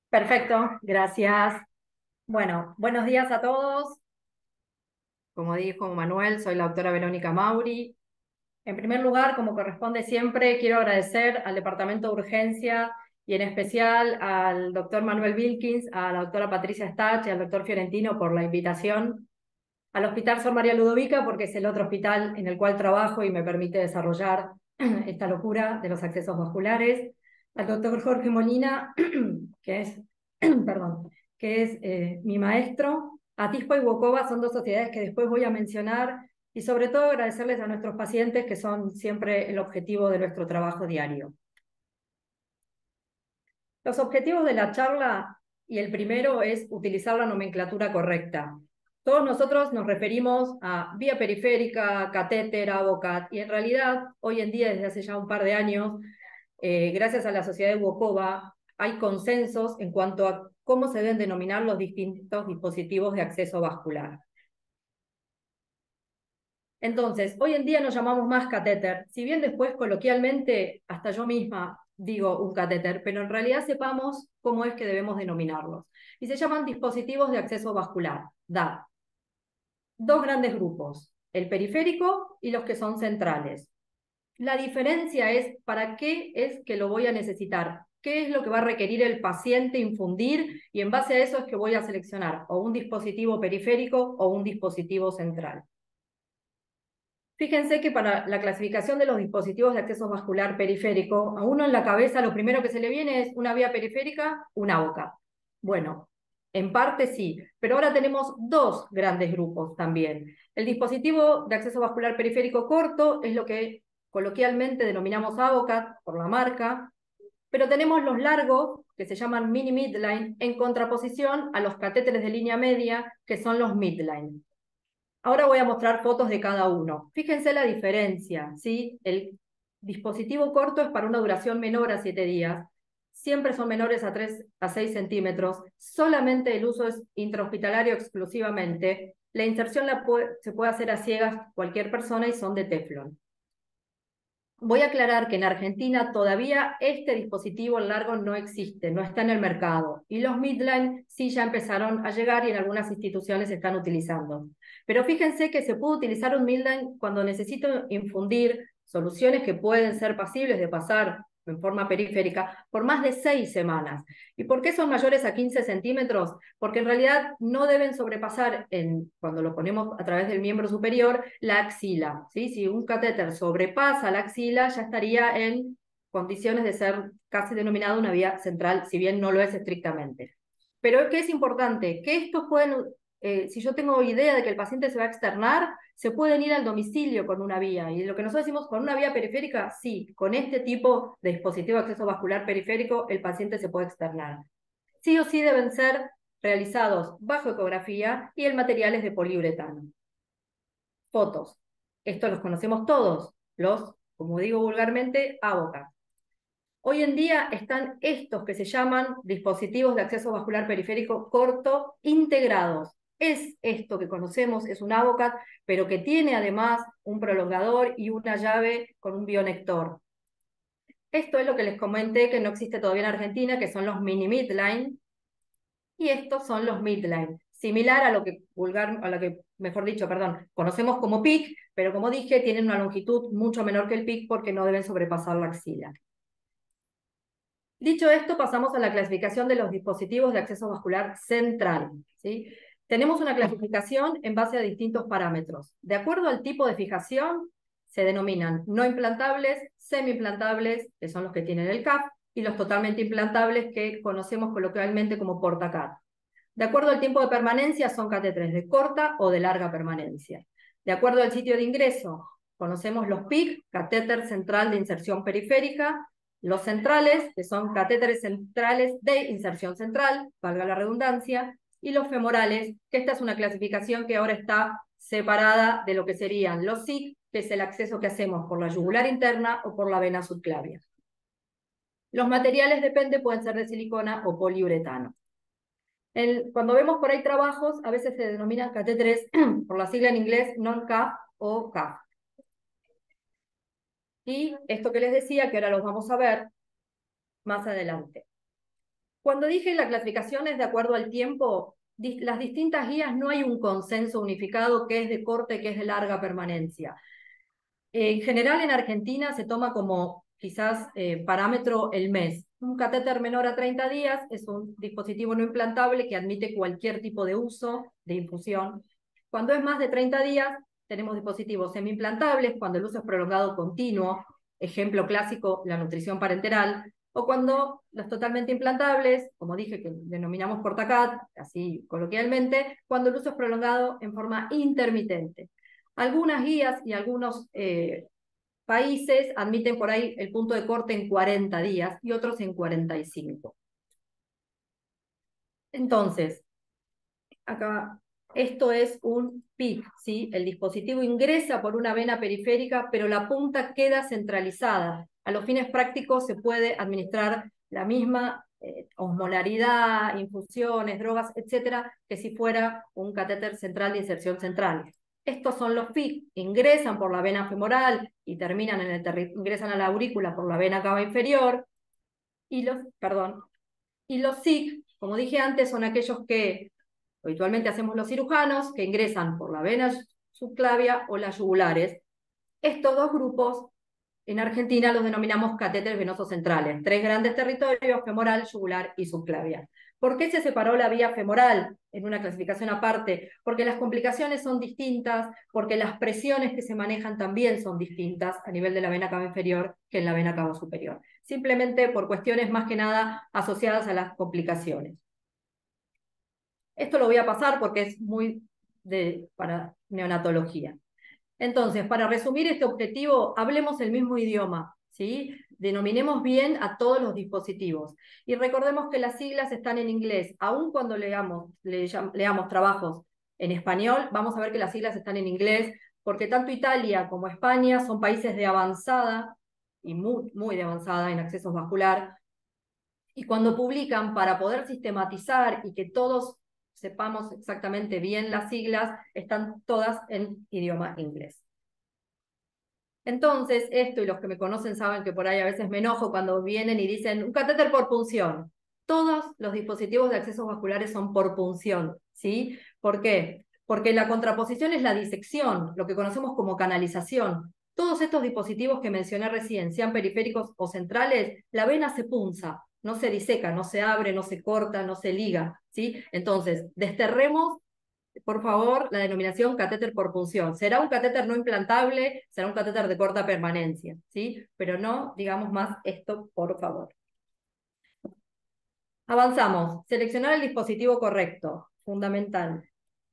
Perfecto, gracias. Bueno, buenos días a todos. Como dijo Manuel, soy la doctora Verónica Mauri. En primer lugar, como corresponde siempre, quiero agradecer al Departamento de Urgencia y en especial al doctor Manuel Wilkins, a la doctora Patricia Stach y al doctor Fiorentino por la invitación, al Hospital Sor María Ludovica, porque es el otro hospital en el cual trabajo y me permite desarrollar esta locura de los accesos vasculares, al doctor Jorge Molina, que es, perdón, que es mi maestro. Atispa y Wokova son dos sociedades que después voy a mencionar, y sobre todo agradecerles a nuestros pacientes, que son siempre el objetivo de nuestro trabajo diario. Los objetivos de la charla, y el primero es utilizar la nomenclatura correcta. Todos nosotros nos referimos a vía periférica, catéter, AVOCAT, y en realidad, hoy en día, desde hace ya un par de años, gracias a la Sociedad de Wokova, hay consensos en cuanto a cómo se deben denominar los distintos dispositivos de acceso vascular. Entonces, hoy en día nos llamamos más catéter, si bien después coloquialmente, hasta yo misma digo un catéter, pero en realidad sepamos cómo es que debemos denominarlos. Y se llaman dispositivos de acceso vascular, DAV. Dos grandes grupos, el periférico y los que son centrales. La diferencia es para qué es que lo voy a necesitar, qué es lo que va a requerir el paciente infundir, y en base a eso es que voy a seleccionar o un dispositivo periférico o un dispositivo central. Fíjense que para la clasificación de los dispositivos de acceso vascular periférico, a uno en la cabeza lo primero que se le viene es una vía periférica, una boca. Bueno, en parte sí, pero ahora tenemos dos grandes grupos también. El dispositivo de acceso vascular periférico corto es lo que coloquialmente denominamos AVOCAT por la marca, pero tenemos los largos, que se llaman mini midline, en contraposición a los catéteres de línea media, que son los midline. Ahora voy a mostrar fotos de cada uno. Fíjense la diferencia, ¿sí? El dispositivo corto es para una duración menor a 7 días. Siempre son menores a 3 a 6 centímetros. Solamente el uso es intrahospitalario exclusivamente. La inserción se puede hacer a ciegas cualquier persona y son de teflón. Voy a aclarar que en Argentina todavía este dispositivo largo no existe, no está en el mercado. Y los midline sí ya empezaron a llegar y en algunas instituciones se están utilizando. Pero fíjense que se puede utilizar un midline cuando necesito infundir soluciones que pueden ser pasibles de pasar en forma periférica por más de 6 semanas. ¿Y por qué son mayores a 15 centímetros? Porque en realidad no deben sobrepasar, cuando lo ponemos a través del miembro superior, la axila, ¿sí? Si un catéter sobrepasa la axila, ya estaría en condiciones de ser casi denominado una vía central, si bien no lo es estrictamente. Pero ¿qué es importante? Que estos pueden, si yo tengo idea de que el paciente se va a externar, se pueden ir al domicilio con una vía. Y lo que nosotros decimos con una vía periférica, sí, con este tipo de dispositivo de acceso vascular periférico, el paciente se puede externar. Sí o sí deben ser realizados bajo ecografía y el material es de poliuretano. Fotos. Estos los conocemos todos, los, como digo vulgarmente, AVOCAT. Hoy en día están estos que se llaman dispositivos de acceso vascular periférico corto integrados. Es esto que conocemos, es un AVOCAT, pero que tiene además un prolongador y una llave con un bionector. Esto es lo que les comenté que no existe todavía en Argentina, que son los mini midline, y estos son los midline, similar a lo que mejor dicho, perdón, conocemos como PIC, pero como dije, tienen una longitud mucho menor que el PIC porque no deben sobrepasar la axila. Dicho esto, pasamos a la clasificación de los dispositivos de acceso vascular central, ¿sí? Tenemos una clasificación en base a distintos parámetros. De acuerdo al tipo de fijación, se denominan no implantables, semi-implantables, que son los que tienen el CAP, y los totalmente implantables, que conocemos coloquialmente como porta-CAT. De acuerdo al tiempo de permanencia, son catéteres de corta o de larga permanencia. De acuerdo al sitio de ingreso, conocemos los PIC, catéter central de inserción periférica, los centrales, que son catéteres centrales de inserción central, valga la redundancia, y los femorales, que esta es una clasificación que ahora está separada de lo que serían los SIC, que es el acceso que hacemos por la yugular interna o por la vena subclavia. Los materiales, depende, pueden ser de silicona o poliuretano. Cuando vemos por ahí trabajos, a veces se denominan catéteres por la sigla en inglés non-CAF o CAF. Y esto que les decía, que ahora los vamos a ver más adelante. Cuando dije la clasificación es de acuerdo al tiempo, las distintas guías no hay un consenso unificado que es de corta y que es de larga permanencia. En general en Argentina se toma como quizás parámetro el mes. Un catéter menor a 30 días es un dispositivo no implantable que admite cualquier tipo de uso de infusión. Cuando es más de 30 días, tenemos dispositivos semi-implantables, cuando el uso es prolongado continuo, ejemplo clásico, la nutrición parenteral, o cuando los totalmente implantables, como dije que denominamos portacat, así coloquialmente, cuando el uso es prolongado en forma intermitente. Algunas guías y algunos países admiten por ahí el punto de corte en 40 días y otros en 45. Entonces, acá, esto es un PIC, ¿sí? El dispositivo ingresa por una vena periférica, pero la punta queda centralizada. A los fines prácticos se puede administrar la misma osmolaridad, infusiones, drogas, etcétera, que si fuera un catéter central de inserción central. Estos son los PIC, ingresan por la vena femoral y terminan en ingresan a la aurícula por la vena cava inferior, y los SIC, como dije antes, son aquellos que habitualmente hacemos los cirujanos, que ingresan por la vena subclavia o las yugulares. Estos dos grupos en Argentina los denominamos catéteres venosos centrales, 3 grandes territorios, femoral, yugular y subclavia. ¿Por qué se separó la vía femoral en una clasificación aparte? Porque las complicaciones son distintas, porque las presiones que se manejan también son distintas a nivel de la vena cava inferior que en la vena cava superior. Simplemente por cuestiones más que nada asociadas a las complicaciones. Esto lo voy a pasar porque es muy para neonatología. Entonces, para resumir este objetivo, hablemos el mismo idioma, ¿sí? Denominemos bien a todos los dispositivos. Y recordemos que las siglas están en inglés. Aun cuando leamos trabajos en español, vamos a ver que las siglas están en inglés, porque tanto Italia como España son países de avanzada, y muy, muy de avanzada en acceso vascular, y cuando publican para poder sistematizar y que todos sepamos exactamente bien las siglas, están todas en idioma inglés. Entonces, esto, y los que me conocen saben que por ahí a veces me enojo cuando vienen y dicen un catéter por punción. Todos los dispositivos de accesos vasculares son por punción, ¿sí? ¿Por qué? Porque la contraposición es la disección, lo que conocemos como canalización. Todos estos dispositivos que mencioné recién, sean periféricos o centrales, la vena se punza, no se diseca, no se abre, no se corta, no se liga, ¿sí? Entonces, desterremos por favor, la denominación catéter por punción. Será un catéter no implantable, será un catéter de corta permanencia, ¿sí? Pero no digamos más esto, por favor. Avanzamos. Seleccionar el dispositivo correcto, fundamental.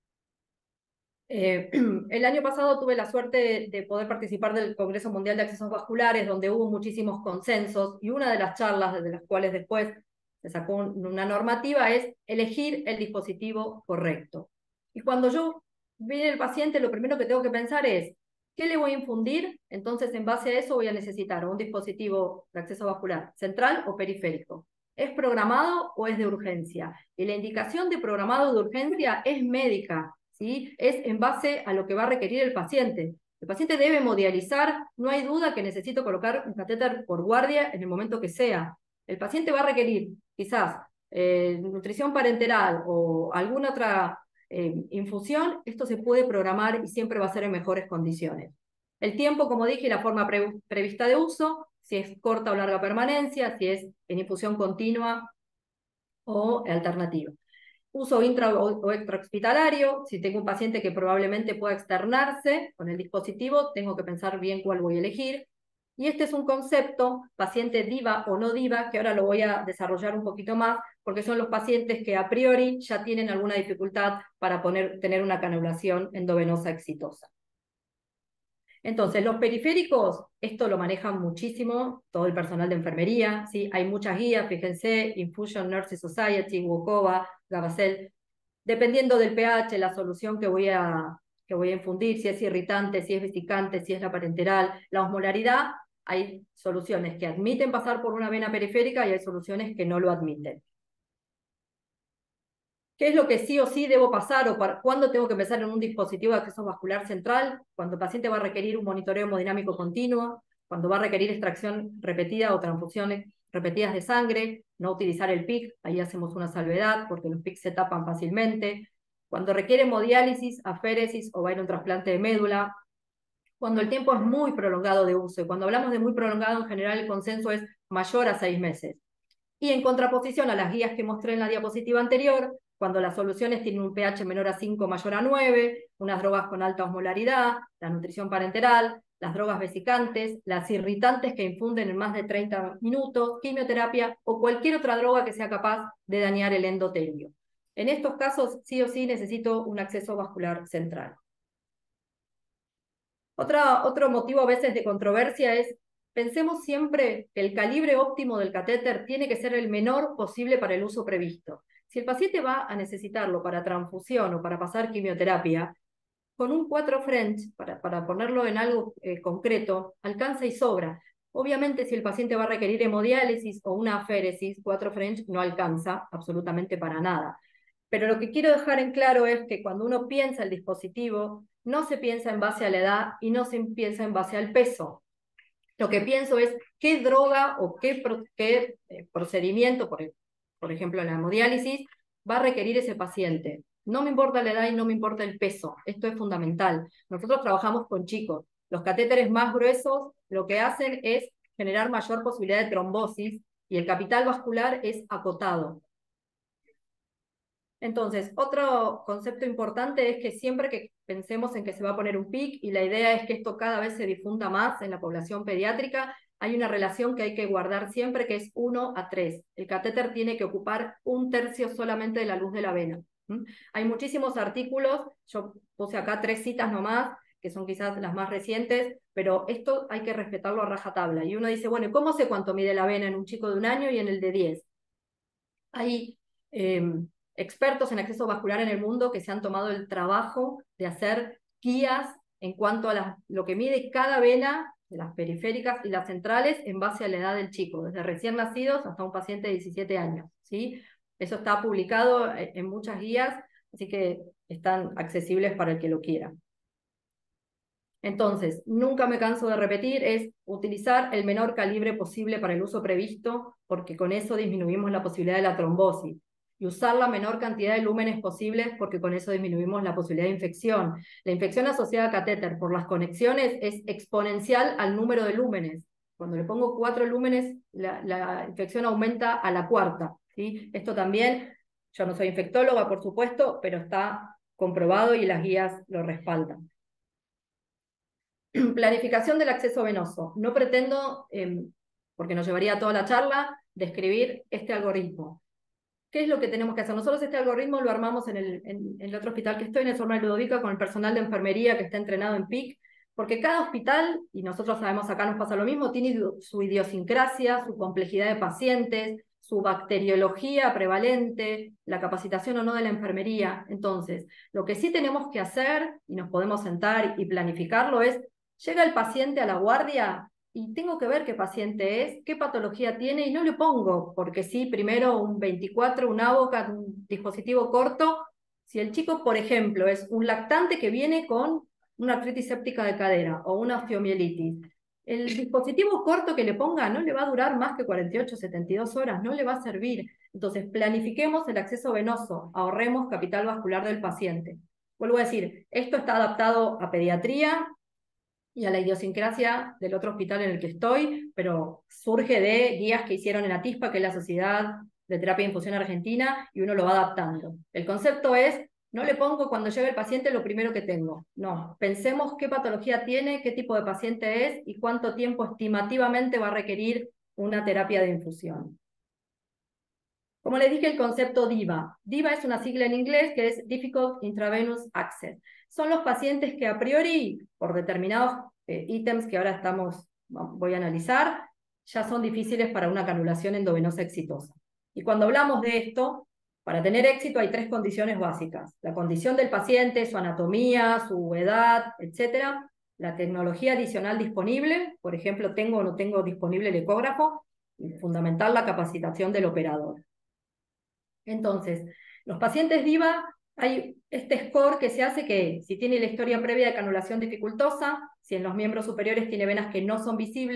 El año pasado tuve la suerte de poder participar del Congreso Mundial de Accesos Vasculares, donde hubo muchísimos consensos, y una de las charlas desde las cuales después se sacó una normativa es elegir el dispositivo correcto. Y cuando yo viene el paciente, lo primero que tengo que pensar es, ¿qué le voy a infundir? Entonces, en base a eso voy a necesitar un dispositivo de acceso vascular central o periférico. ¿Es programado o es de urgencia? Y la indicación de programado o de urgencia es médica, ¿sí? Es en base a lo que va a requerir el paciente. El paciente debe modializar, no hay duda que necesito colocar un catéter por guardia en el momento que sea. El paciente va a requerir quizás nutrición parenteral o alguna otra infusión, esto se puede programar y siempre va a ser en mejores condiciones. El tiempo, como dije, y la forma prevista de uso, si es corta o larga permanencia, si es en infusión continua o alternativa. Uso intra o extrahospitalario, si tengo un paciente que probablemente pueda externarse con el dispositivo, tengo que pensar bien cuál voy a elegir. Y este es un concepto, paciente DIVA o no DIVA, que ahora lo voy a desarrollar un poquito más, porque son los pacientes que a priori ya tienen alguna dificultad para tener una canulación endovenosa exitosa. Entonces, los periféricos, esto lo manejan muchísimo todo el personal de enfermería, ¿sí? Hay muchas guías, fíjense, Infusion Nurses Society, Wokova, Gabacel, dependiendo del pH, la solución que voy a infundir, si es irritante, si es vesicante, si es la parenteral, la osmolaridad, hay soluciones que admiten pasar por una vena periférica y hay soluciones que no lo admiten. ¿Qué es lo que sí o sí debo pasar o cuándo tengo que empezar en un dispositivo de acceso vascular central? Cuando el paciente va a requerir un monitoreo hemodinámico continuo, cuando va a requerir extracción repetida o transfusiones repetidas de sangre, no utilizar el PIC, ahí hacemos una salvedad porque los PIC se tapan fácilmente. Cuando requiere hemodiálisis, aféresis o va a ir a un trasplante de médula, cuando el tiempo es muy prolongado de uso, y cuando hablamos de muy prolongado, en general el consenso es mayor a 6 meses. Y en contraposición a las guías que mostré en la diapositiva anterior, cuando las soluciones tienen un pH menor a 5, mayor a 9, unas drogas con alta osmolaridad, la nutrición parenteral, las drogas vesicantes, las irritantes que infunden en más de 30 minutos, quimioterapia o cualquier otra droga que sea capaz de dañar el endotelio. En estos casos, sí o sí necesito un acceso vascular central. Otro motivo a veces de controversia es, pensemos siempre que el calibre óptimo del catéter tiene que ser el menor posible para el uso previsto. Si el paciente va a necesitarlo para transfusión o para pasar quimioterapia, con un 4 French, para ponerlo en algo concreto, alcanza y sobra. Obviamente, si el paciente va a requerir hemodiálisis o una aféresis, 4 French no alcanza absolutamente para nada. Pero lo que quiero dejar en claro es que cuando uno piensa el dispositivo, no se piensa en base a la edad y no se piensa en base al peso. Lo que pienso es qué droga o qué procedimiento, por ejemplo la hemodiálisis, va a requerir ese paciente. No me importa la edad y no me importa el peso. Esto es fundamental. Nosotros trabajamos con chicos. Los catéteres más gruesos lo que hacen es generar mayor posibilidad de trombosis y el capital vascular es acotado. Entonces, otro concepto importante es que siempre que pensemos en que se va a poner un PIC, y la idea es que esto cada vez se difunda más en la población pediátrica, hay una relación que hay que guardar siempre, que es 1:3. El catéter tiene que ocupar 1/3 solamente de la luz de la vena. Hay muchísimos artículos, yo puse acá 3 citas nomás, que son quizás las más recientes, pero esto hay que respetarlo a rajatabla. Y uno dice, bueno, ¿cómo sé cuánto mide la vena en un chico de 1 año y en el de 10? Hay expertos en acceso vascular en el mundo que se han tomado el trabajo de hacer guías en cuanto a lo que mide cada vena, de las periféricas y las centrales, en base a la edad del chico, desde recién nacidos hasta un paciente de 17 años. ¿Sí? Eso está publicado en muchas guías, así que están accesibles para el que lo quiera. Entonces, nunca me canso de repetir, es utilizar el menor calibre posible para el uso previsto, porque con eso disminuimos la posibilidad de la trombosis. Y usar la menor cantidad de lúmenes posibles, porque con eso disminuimos la posibilidad de infección. La infección asociada a catéter por las conexiones es exponencial al número de lúmenes. Cuando le pongo 4 lúmenes, la infección aumenta a la 4ª. ¿Sí? Esto también, yo no soy infectóloga, por supuesto, pero está comprobado y las guías lo respaldan. Planificación del acceso venoso. No pretendo, porque nos llevaría toda la charla, describir este algoritmo. ¿Qué es lo que tenemos que hacer? Nosotros este algoritmo lo armamos en el otro hospital que estoy, en el Sor María Ludovica, con el personal de enfermería que está entrenado en PIC, porque cada hospital, y nosotros sabemos acá nos pasa lo mismo, tiene su idiosincrasia, su complejidad de pacientes, su bacteriología prevalente, la capacitación o no de la enfermería. Entonces, lo que sí tenemos que hacer, y nos podemos sentar y planificarlo, es: llega el paciente a la guardia y tengo que ver qué paciente es, qué patología tiene, y no le pongo, porque sí, primero un 24, un AVOCAT, un dispositivo corto. Si el chico, por ejemplo, es un lactante que viene con una artritis séptica de cadera o una osteomielitis, el dispositivo corto que le ponga no le va a durar más que 48, 72 horas, no le va a servir. Entonces, planifiquemos el acceso venoso, ahorremos capital vascular del paciente. Vuelvo a decir, esto está adaptado a pediatría y a la idiosincrasia del otro hospital en el que estoy, pero surge de guías que hicieron en ATISPA, que es la Sociedad de Terapia de Infusión Argentina, y uno lo va adaptando. El concepto es: no le pongo cuando llegue el paciente lo primero que tengo. No, pensemos qué patología tiene, qué tipo de paciente es y cuánto tiempo estimativamente va a requerir una terapia de infusión. Como les dije, el concepto DIVA. DIVA es una sigla en inglés que es Difficult Intravenous Access. Son los pacientes que a priori, por determinados ítems que ahora voy a analizar, ya son difíciles para una canulación endovenosa exitosa. Y cuando hablamos de esto, para tener éxito hay 3 condiciones básicas: la condición del paciente, su anatomía, su edad, etc. La tecnología adicional disponible, por ejemplo, tengo o no tengo disponible el ecógrafo, y fundamental, la capacitación del operador. Entonces, los pacientes DIVA, hay este score que se hace que si tiene la historia previa de canulación dificultosa, si en los miembros superiores tiene venas que no son visibles,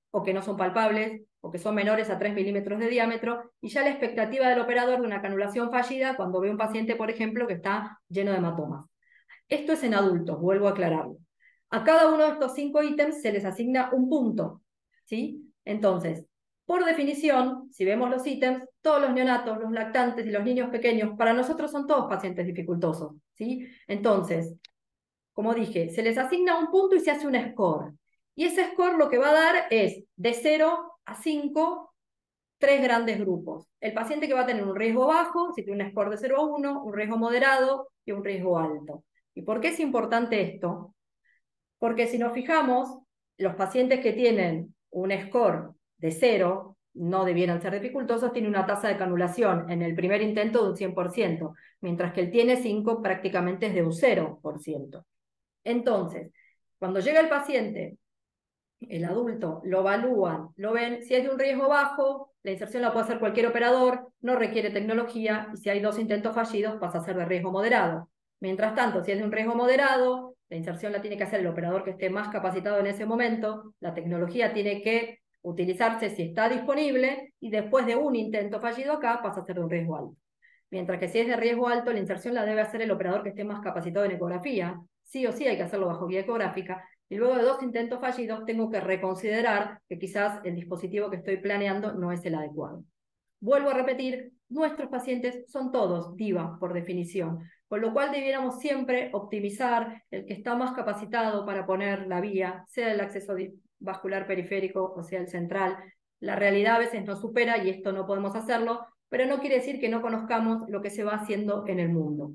o que no son palpables, o que son menores a 3 milímetros de diámetro, y ya la expectativa del operador de una canulación fallida cuando ve un paciente, por ejemplo, que está lleno de hematomas. Esto es en adultos, vuelvo a aclararlo. A cada uno de estos 5 ítems se les asigna un punto, ¿sí? Entonces, por definición, si vemos los ítems, todos los neonatos, los lactantes y los niños pequeños, para nosotros son todos pacientes dificultosos, ¿sí? Entonces, como dije, se les asigna un punto y se hace un score. Y ese score lo que va a dar es de 0 a 5, 3 grandes grupos. El paciente que va a tener un riesgo bajo, si tiene un score de 0 a 1, un riesgo moderado y un riesgo alto. ¿Y por qué es importante esto? Porque si nos fijamos, los pacientes que tienen un score de 0, no debieran ser dificultosos, tienen una tasa de canulación en el primer intento de un 100%, mientras que el tiene 5 prácticamente es de un 0%. Entonces, cuando llega el paciente, el adulto, lo evalúan, lo ven, si es de un riesgo bajo, la inserción la puede hacer cualquier operador, no requiere tecnología, y si hay 2 intentos fallidos, pasa a ser de riesgo moderado. Mientras tanto, si es de un riesgo moderado, la inserción la tiene que hacer el operador que esté más capacitado en ese momento, la tecnología tiene que utilizarse si está disponible, y después de un intento fallido acá, pasa a ser de un riesgo alto. Mientras que si es de riesgo alto, la inserción la debe hacer el operador que esté más capacitado en ecografía. Sí o sí hay que hacerlo bajo guía ecográfica, y luego de 2 intentos fallidos tengo que reconsiderar que quizás el dispositivo que estoy planeando no es el adecuado. Vuelvo a repetir, nuestros pacientes son todos DIVA por definición, con lo cual debiéramos siempre optimizar el que está más capacitado para poner la vía, sea el acceso vascular periférico o sea el central. La realidad a veces nos supera y esto no podemos hacerlo, pero no quiere decir que no conozcamos lo que se va haciendo en el mundo.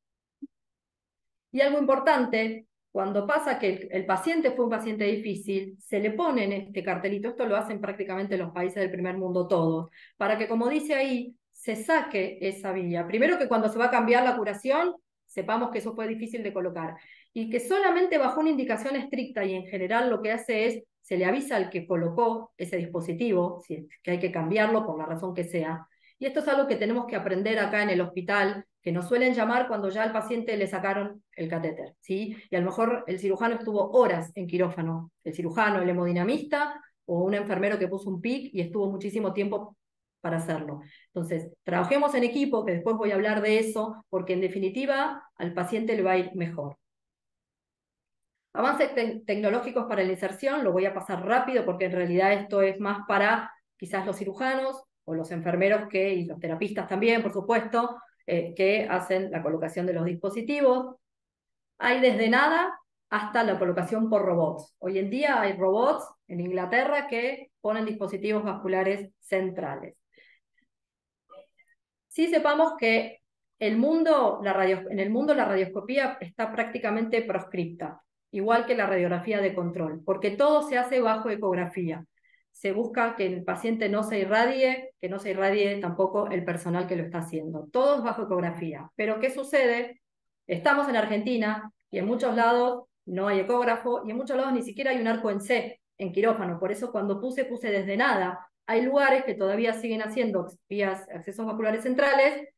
Y algo importante, cuando pasa que el paciente fue un paciente difícil, se le pone en este cartelito, esto lo hacen prácticamente los países del primer mundo todos, para que, como dice ahí, se saque esa vía. Primero, que cuando se va a cambiar la curación, sepamos que eso fue difícil de colocar, y que solamente bajo una indicación estricta y en general lo que hace es, se le avisa al que colocó ese dispositivo, si es que hay que cambiarlo por la razón que sea. Y esto es algo que tenemos que aprender acá en el hospital, que nos suelen llamar cuando ya al paciente le sacaron el catéter, ¿sí? Y a lo mejor el cirujano estuvo horas en quirófano, el cirujano, el hemodinamista, o un enfermero que puso un PIC y estuvo muchísimo tiempo para hacerlo. Entonces, trabajemos en equipo, que después voy a hablar de eso, porque en definitiva al paciente le va a ir mejor. Avances tecnológicos para la inserción, lo voy a pasar rápido porque en realidad esto es más para quizás los cirujanos o los enfermeros y los terapistas también, por supuesto, que hacen la colocación de los dispositivos. Hay desde nada hasta la colocación por robots. Hoy en día hay robots en Inglaterra que ponen dispositivos vasculares centrales. Sí sepamos que en el mundo la radioscopía está prácticamente proscripta, igual que la radiografía de control, porque todo se hace bajo ecografía. Se busca que el paciente no se irradie, que no se irradie tampoco el personal que lo está haciendo. Todo es bajo ecografía. Pero ¿qué sucede? Estamos en Argentina y en muchos lados no hay ecógrafo y en muchos lados ni siquiera hay un arco en C, en quirófano. Por eso cuando puse desde nada. Hay lugares que todavía siguen haciendo vías, accesos vasculares centrales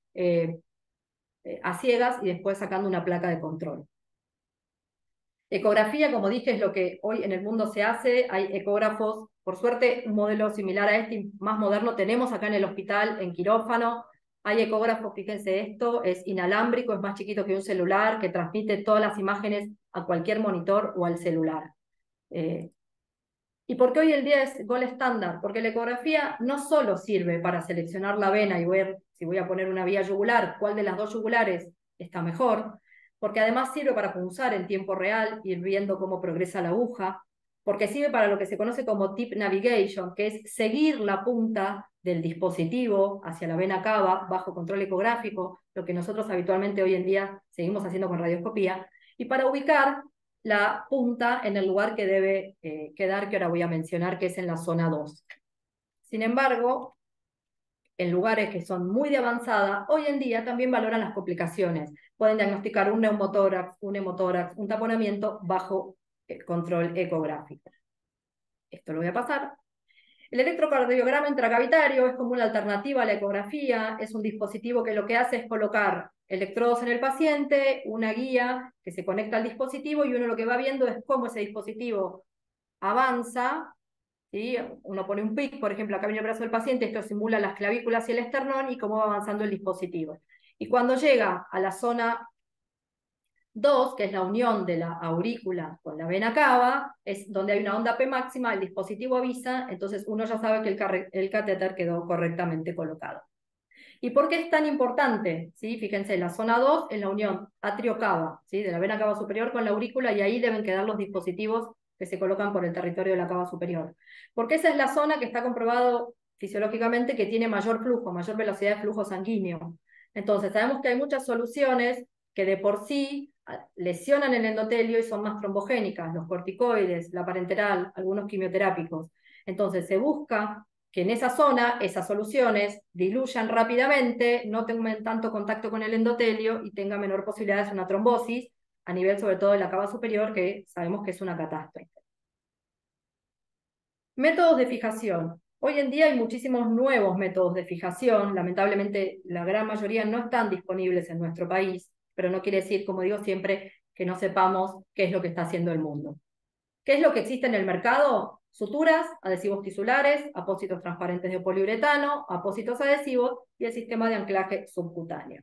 a ciegas y después sacando una placa de control. Ecografía, como dije, es lo que hoy en el mundo se hace. Hay ecógrafos, por suerte, un modelo similar a este, más moderno, tenemos acá en el hospital, en quirófano. Hay ecógrafos, fíjense esto, es inalámbrico, es más chiquito que un celular, que transmite todas las imágenes a cualquier monitor o al celular. ¿Y por qué hoy en día es gol estándar? Porque la ecografía no solo sirve para seleccionar la vena y ver si voy a poner una vía yugular, cuál de las 2 yugulares está mejor, porque además sirve para punzar en tiempo real, ir viendo cómo progresa la aguja, porque sirve para lo que se conoce como tip navigation, que es seguir la punta del dispositivo hacia la vena cava bajo control ecográfico, lo que nosotros habitualmente hoy en día seguimos haciendo con radioscopía, y para ubicar la punta en el lugar que debe quedar, que ahora voy a mencionar, que es en la zona 2. Sin embargo, en lugares que son muy de avanzada, hoy en día también valoran las complicaciones. Pueden diagnosticar un neumotórax, un hemotórax, un taponamiento bajo control ecográfico. Esto lo voy a pasar. El electrocardiograma intracavitario es como una alternativa a la ecografía, es un dispositivo que lo que hace es colocar electrodos en el paciente, una guía que se conecta al dispositivo y uno lo que va viendo es cómo ese dispositivo avanza ¿sí? Uno pone un pic, por ejemplo, acá viene el brazo del paciente, esto simula las clavículas y el esternón y cómo va avanzando el dispositivo. Y cuando llega a la zona 2, que es la unión de la aurícula con la vena cava, es donde hay una onda P máxima, el dispositivo avisa, entonces uno ya sabe que el catéter quedó correctamente colocado. ¿Y por qué es tan importante? ¿Sí? Fíjense, la zona 2 es la unión atrio-cava, ¿sí? De la vena cava superior con la aurícula, y ahí deben quedar los dispositivos que se colocan por el territorio de la cava superior. Porque esa es la zona que está comprobado fisiológicamente que tiene mayor flujo, mayor velocidad de flujo sanguíneo. Entonces, sabemos que hay muchas soluciones que de por sí lesionan el endotelio y son más trombogénicas, los corticoides, la parenteral, algunos quimioterápicos. Entonces, se busca que en esa zona esas soluciones diluyan rápidamente, no tengan tanto contacto con el endotelio y tenga menor posibilidad de una trombosis a nivel sobre todo de la cava superior, que sabemos que es una catástrofe. Métodos de fijación. Hoy en día hay muchísimos nuevos métodos de fijación, lamentablemente la gran mayoría no están disponibles en nuestro país, pero no quiere decir, como digo siempre, que no sepamos qué es lo que está haciendo el mundo. ¿Qué es lo que existe en el mercado? Suturas, adhesivos tisulares, apósitos transparentes de poliuretano, apósitos adhesivos y el sistema de anclaje subcutáneo.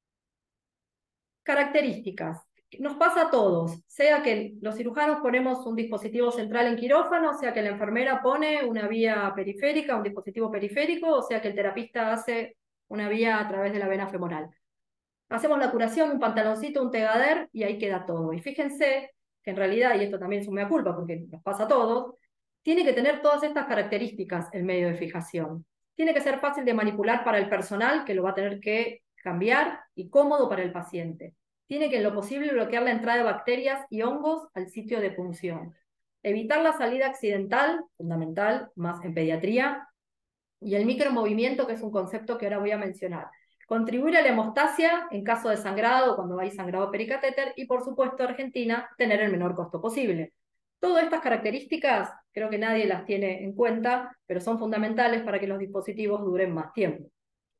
Características. Nos pasa a todos, sea que los cirujanos ponemos un dispositivo central en quirófano, sea que la enfermera pone una vía periférica, un dispositivo periférico, o sea que el terapista hace una vía a través de la vena femoral. Hacemos la curación, un pantaloncito, un tegader, y ahí queda todo. Y fíjense que en realidad, y esto también es un mea culpa porque nos pasa a todos, tiene que tener todas estas características el medio de fijación. Tiene que ser fácil de manipular para el personal, que lo va a tener que cambiar, y cómodo para el paciente. Tiene que en lo posible bloquear la entrada de bacterias y hongos al sitio de punción. Evitar la salida accidental, fundamental, más en pediatría, y el micromovimiento, que es un concepto que ahora voy a mencionar. Contribuir a la hemostasia en caso de sangrado, cuando hay sangrado pericatéter, y por supuesto, Argentina, tener el menor costo posible. Todas estas características, creo que nadie las tiene en cuenta, pero son fundamentales para que los dispositivos duren más tiempo.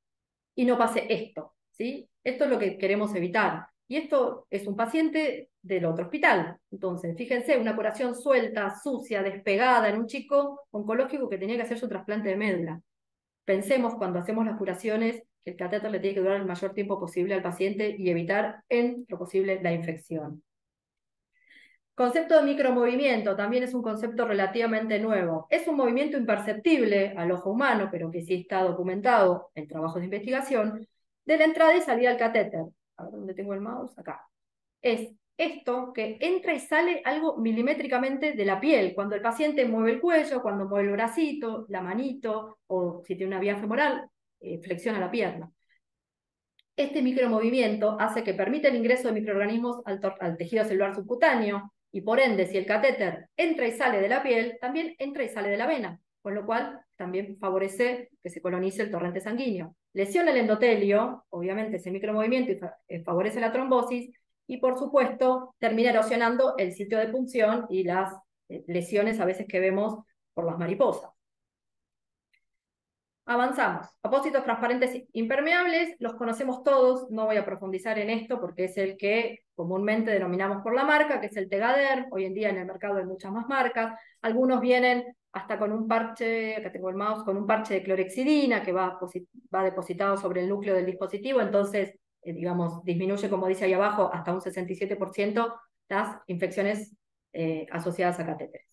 Y no pase esto, ¿sí? Esto es lo que queremos evitar. Y esto es un paciente del otro hospital. Entonces, fíjense, una curación suelta, sucia, despegada en un chico oncológico que tenía que hacer su trasplante de médula. Pensemos cuando hacemos las curaciones que el catéter le tiene que durar el mayor tiempo posible al paciente y evitar en lo posible la infección. Concepto de micromovimiento también es un concepto relativamente nuevo. Es un movimiento imperceptible al ojo humano, pero que sí está documentado en trabajos de investigación, de la entrada y salida del catéter. A ver dónde tengo el mouse, acá. Es esto que entra y sale algo milimétricamente de la piel, cuando el paciente mueve el cuello, cuando mueve el bracito, la manito, o si tiene una vía femoral, flexiona la pierna. Este micromovimiento hace que permita el ingreso de microorganismos al tejido celular subcutáneo, y por ende, si el catéter entra y sale de la piel, también entra y sale de la vena, con lo cual también favorece que se colonice el torrente sanguíneo. Lesiona el endotelio, obviamente ese micromovimiento favorece la trombosis, y por supuesto termina erosionando el sitio de punción y las lesiones a veces que vemos por las mariposas. Avanzamos. Apósitos transparentes impermeables, los conocemos todos, no voy a profundizar en esto porque es el que comúnmente denominamos por la marca, que es el Tegaderm. Hoy en día en el mercado hay muchas más marcas. Algunos vienen hasta con un parche, acá tengo el mouse, con un parche de clorexidina que va depositado sobre el núcleo del dispositivo, entonces, digamos, disminuye, como dice ahí abajo, hasta un 67% las infecciones asociadas a catéteres.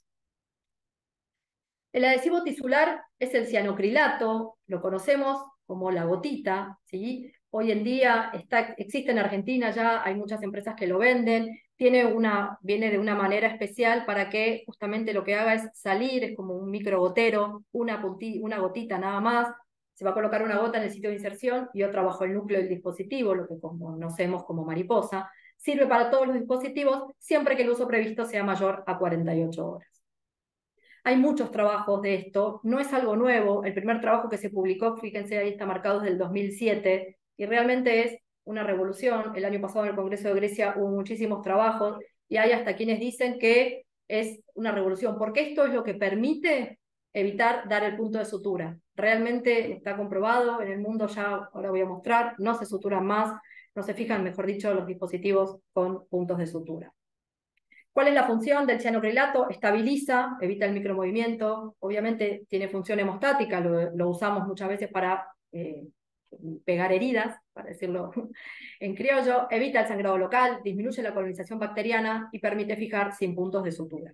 El adhesivo tisular es el cianocrilato, lo conocemos como la gotita, ¿sí? Hoy en día existe en Argentina ya, hay muchas empresas que lo venden, viene de una manera especial para que justamente lo que haga es salir, es como un microgotero, una gotita nada más, se va a colocar una gota en el sitio de inserción y otra bajo el núcleo del dispositivo, lo que conocemos como mariposa. Sirve para todos los dispositivos siempre que el uso previsto sea mayor a 48 horas. Hay muchos trabajos de esto, no es algo nuevo. El primer trabajo que se publicó, fíjense, ahí está marcado, desde el 2007, y realmente es una revolución. El año pasado en el Congreso de Grecia hubo muchísimos trabajos, y hay hasta quienes dicen que es una revolución, porque esto es lo que permite evitar dar el punto de sutura. Realmente está comprobado, en el mundo ya, ahora voy a mostrar, no se suturan más, no se fijan, mejor dicho, los dispositivos con puntos de sutura. ¿Cuál es la función del cianocrilato? Estabiliza, evita el micromovimiento, obviamente tiene función hemostática, lo usamos muchas veces para pegar heridas, para decirlo en criollo, evita el sangrado local, disminuye la colonización bacteriana y permite fijar sin puntos de sutura.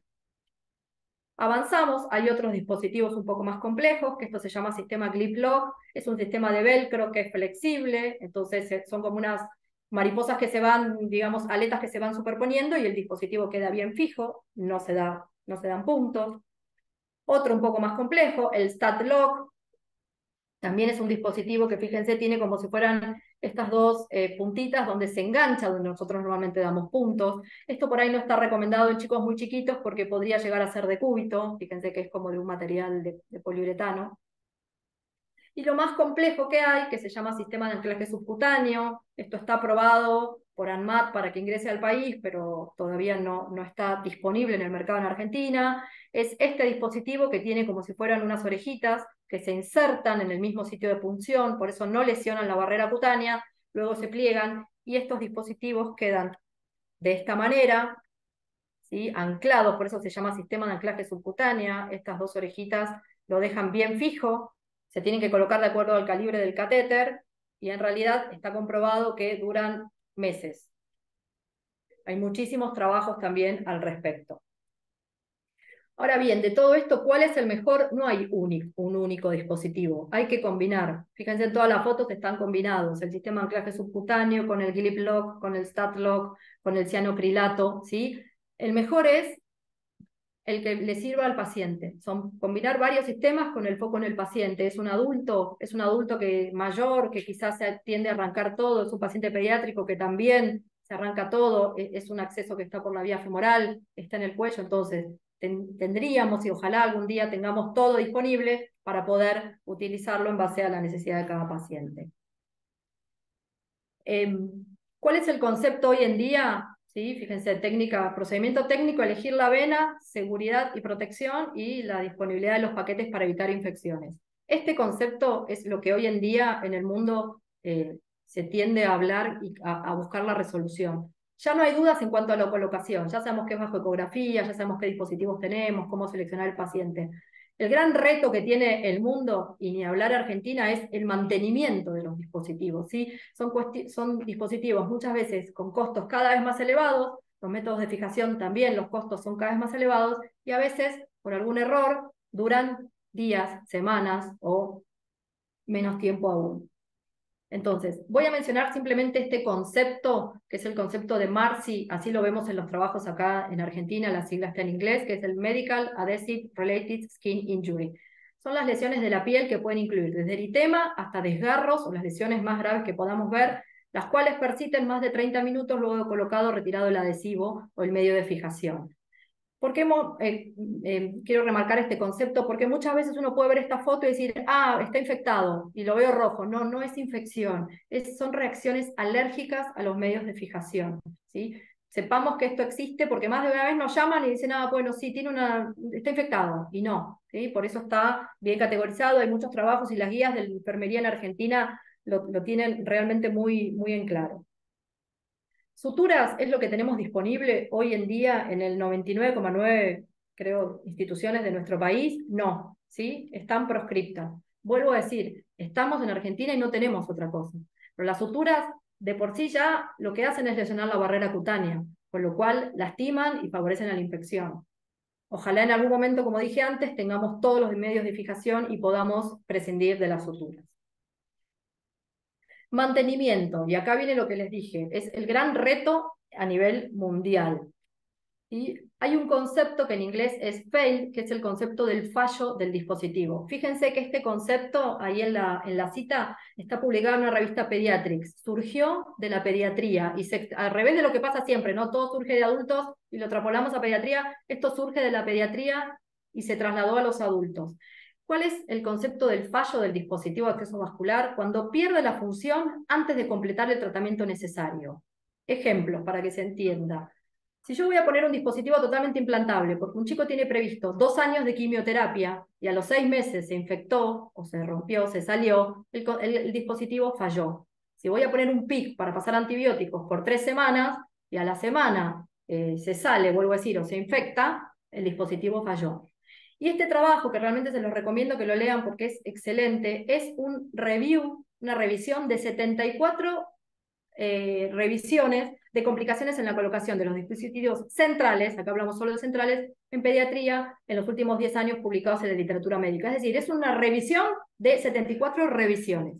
Avanzamos, hay otros dispositivos un poco más complejos, que esto se llama sistema Clip Lock, es un sistema de velcro que es flexible, entonces son como unas mariposas que se van, digamos, aletas que se van superponiendo y el dispositivo queda bien fijo, no se dan puntos. Otro un poco más complejo, el Stat Lock, también es un dispositivo que, fíjense, tiene como si fueran estas dos puntitas donde se engancha, donde nosotros normalmente damos puntos. Esto por ahí no está recomendado en chicos muy chiquitos porque podría llegar a ser de cúbito, fíjense que es como de un material de poliuretano. Y lo más complejo que hay, que se llama sistema de anclaje subcutáneo, esto está aprobado por ANMAT para que ingrese al país, pero todavía no está disponible en el mercado en Argentina, es este dispositivo que tiene como si fueran unas orejitas que se insertan en el mismo sitio de punción, por eso no lesionan la barrera cutánea, luego se pliegan y estos dispositivos quedan de esta manera, ¿sí? Anclados, por eso se llama sistema de anclaje subcutánea, estas dos orejitas lo dejan bien fijo, se tienen que colocar de acuerdo al calibre del catéter y en realidad está comprobado que duran meses. Hay muchísimos trabajos también al respecto. Ahora bien, de todo esto, ¿cuál es el mejor? No hay un único dispositivo, hay que combinar. Fíjense, en todas las fotos están combinados, el sistema de anclaje subcutáneo con el Clip Lock, con el Stat Lock, con el cianocrilato, ¿sí? El mejor es el que le sirva al paciente. Son combinar varios sistemas con el foco en el paciente. Es un adulto que mayor, que quizás se tiende a arrancar todo, es un paciente pediátrico que también se arranca todo, es un acceso que está por la vía femoral, está en el cuello, entonces tendríamos y ojalá algún día tengamos todo disponible para poder utilizarlo en base a la necesidad de cada paciente. ¿Cuál es el concepto hoy en día? ¿Sí? Fíjense, procedimiento técnico, elegir la vena, seguridad y protección y la disponibilidad de los paquetes para evitar infecciones. Este concepto es lo que hoy en día en el mundo se tiende a hablar y a buscar la resolución. Ya no hay dudas en cuanto a la colocación, ya sabemos qué es bajo ecografía, ya sabemos qué dispositivos tenemos, cómo seleccionar el paciente. El gran reto que tiene el mundo, y ni hablar Argentina, es el mantenimiento de los dispositivos, ¿sí? Son dispositivos muchas veces con costos cada vez más elevados, los métodos de fijación también, los costos son cada vez más elevados, y a veces, por algún error, duran días, semanas o menos tiempo aún. Entonces, voy a mencionar simplemente este concepto, que es el concepto de MARSI, así lo vemos en los trabajos acá en Argentina, la sigla está en inglés, que es el Medical Adhesive Related Skin Injury. Son las lesiones de la piel que pueden incluir desde eritema hasta desgarros, o las lesiones más graves que podamos ver, las cuales persisten más de 30 minutos luego de colocado o retirado el adhesivo o el medio de fijación. ¿Por qué quiero remarcar este concepto? Porque muchas veces uno puede ver esta foto y decir, ah, está infectado, y lo veo rojo. No, no es infección, son reacciones alérgicas a los medios de fijación, ¿sí? Sepamos que esto existe porque más de una vez nos llaman y dicen, ah, bueno, sí, está infectado, y no, ¿sí? Por eso está bien categorizado, hay muchos trabajos y las guías de la enfermería en Argentina lo tienen realmente muy, muy en claro. Suturas es lo que tenemos disponible hoy en día en el 99,9, creo, instituciones de nuestro país. No, ¿sí? Están proscriptas. Vuelvo a decir, estamos en Argentina y no tenemos otra cosa. Pero las suturas, de por sí ya, lo que hacen es lesionar la barrera cutánea, con lo cual lastiman y favorecen a la infección. Ojalá en algún momento, como dije antes, tengamos todos los medios de fijación y podamos prescindir de las suturas. Mantenimiento, y acá viene lo que les dije, es el gran reto a nivel mundial. Y hay un concepto que en inglés es fail, que es el concepto del fallo del dispositivo. Fíjense que este concepto, ahí en la cita, está publicado en una revista Pediatrics. Surgió de la pediatría, y al revés de lo que pasa siempre, ¿no? Todo surge de adultos y lo extrapolamos a pediatría, esto surge de la pediatría y se trasladó a los adultos. ¿Cuál es el concepto del fallo del dispositivo de acceso vascular? Cuando pierde la función antes de completar el tratamiento necesario. Ejemplos para que se entienda. Si yo voy a poner un dispositivo totalmente implantable, porque un chico tiene previsto 2 años de quimioterapia y a los 6 meses se infectó, o se rompió, se salió, el dispositivo falló. Si voy a poner un PIC para pasar antibióticos por 3 semanas, y a la semana se sale, vuelvo a decir, o se infecta, el dispositivo falló. Y este trabajo, que realmente se los recomiendo que lo lean porque es excelente, es un review, una revisión de 74 revisiones de complicaciones en la colocación de los dispositivos centrales, acá hablamos solo de centrales, en pediatría en los últimos 10 años publicados en la literatura médica. Es decir, es una revisión de 74 revisiones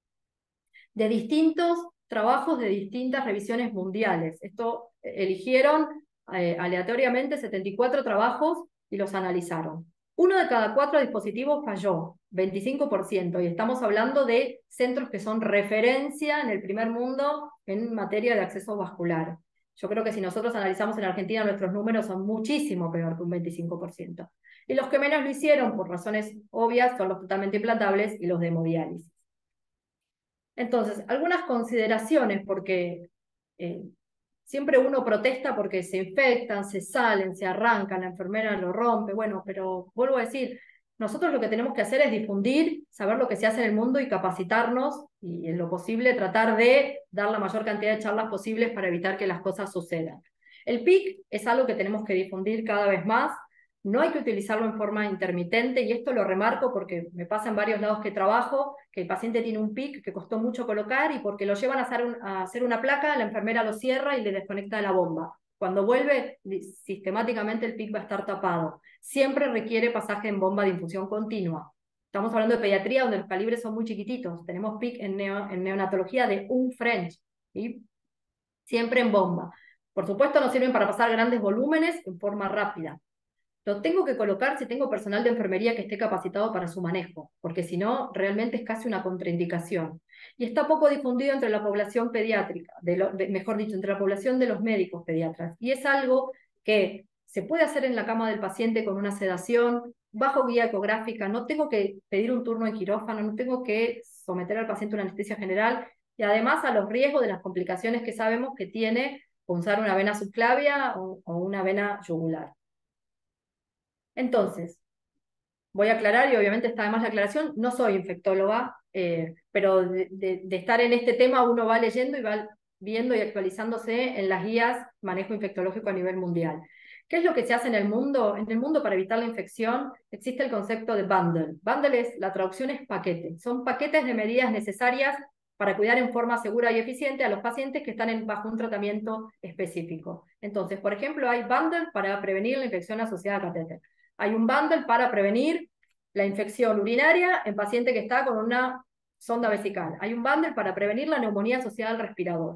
de distintos trabajos de distintas revisiones mundiales. Esto eligieron aleatoriamente 74 trabajos y los analizaron. 1 de cada 4 dispositivos falló, 25%, y estamos hablando de centros que son referencia en el primer mundo en materia de acceso vascular. Yo creo que si nosotros analizamos en Argentina, nuestros números son muchísimo peor que un 25%. Y los que menos lo hicieron, por razones obvias, son los totalmente implantables y los de hemodiálisis. Entonces, algunas consideraciones, porque siempre uno protesta porque se infectan, se salen, se arrancan, la enfermera lo rompe, bueno, pero vuelvo a decir, nosotros lo que tenemos que hacer es difundir, saber lo que se hace en el mundo y capacitarnos, y en lo posible tratar de dar la mayor cantidad de charlas posibles para evitar que las cosas sucedan. El PIC es algo que tenemos que difundir cada vez más. No hay que utilizarlo en forma intermitente, y esto lo remarco porque me pasa en varios lados que trabajo, que el paciente tiene un PIC que costó mucho colocar y porque lo llevan a hacer una placa, la enfermera lo cierra y le desconecta de la bomba. Cuando vuelve, sistemáticamente el PIC va a estar tapado. Siempre requiere pasaje en bomba de infusión continua. Estamos hablando de pediatría donde los calibres son muy chiquititos. Tenemos PIC en neonatología de un French, ¿sí? Siempre en bomba. Por supuesto no sirven para pasar grandes volúmenes en forma rápida. Lo tengo que colocar si tengo personal de enfermería que esté capacitado para su manejo, porque si no, realmente es casi una contraindicación. Y está poco difundido entre la población pediátrica, mejor dicho, entre la población de los médicos pediatras. Y es algo que se puede hacer en la cama del paciente con una sedación, bajo guía ecográfica, no tengo que pedir un turno en quirófano, no tengo que someter al paciente a una anestesia general, y además a los riesgos de las complicaciones que sabemos que tiene punzar una vena subclavia o una vena yugular. Entonces, voy a aclarar, y obviamente está además la aclaración, no soy infectóloga, pero de estar en este tema uno va leyendo y va viendo y actualizándose en las guías manejo infectológico a nivel mundial. ¿Qué es lo que se hace en el mundo? En el mundo, para evitar la infección, existe el concepto de bundle. Bundle es, la traducción es paquete. Son paquetes de medidas necesarias para cuidar en forma segura y eficiente a los pacientes que están bajo un tratamiento específico. Entonces, por ejemplo, hay bundle para prevenir la infección asociada a catéter. Hay un bundle para prevenir la infección urinaria en paciente que está con una sonda vesical. Hay un bundle para prevenir la neumonía asociada al respirador.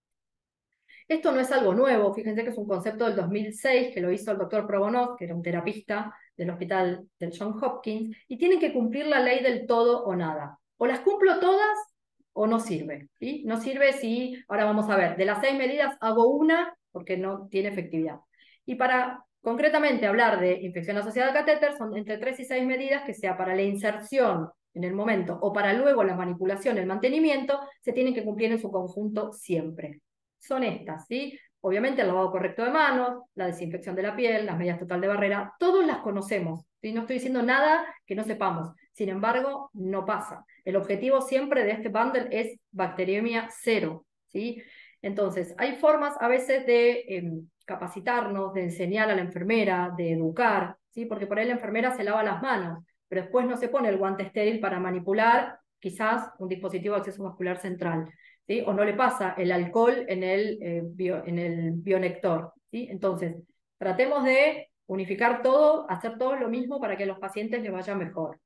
Esto no es algo nuevo, fíjense que es un concepto del 2006 que lo hizo el doctor Probonoz, que era un terapista del hospital del Johns Hopkins, y tienen que cumplir la ley del todo o nada. O las cumplo todas o no sirve. ¿Sí? No sirve si, ahora vamos a ver, de las 6 medidas hago una porque no tiene efectividad. Y para concretamente hablar de infección asociada al catéter, son entre 3 y 6 medidas que sea para la inserción en el momento o para luego la manipulación, el mantenimiento, se tienen que cumplir en su conjunto siempre. Son estas, ¿sí? Obviamente el lavado correcto de manos, la desinfección de la piel, las medidas total de barrera, todos las conocemos, ¿sí? No estoy diciendo nada que no sepamos, sin embargo, no pasa. El objetivo siempre de este bundle es bacteriemia cero, ¿sí? Entonces, hay formas a veces de capacitarnos, de enseñar a la enfermera, de educar, ¿sí? Porque por ahí la enfermera se lava las manos, pero después no se pone el guante estéril para manipular quizás un dispositivo de acceso vascular central, ¿sí? O no le pasa el alcohol en el bionector, ¿sí? Entonces, tratemos de unificar todo, hacer todo lo mismo para que a los pacientes les vaya mejor.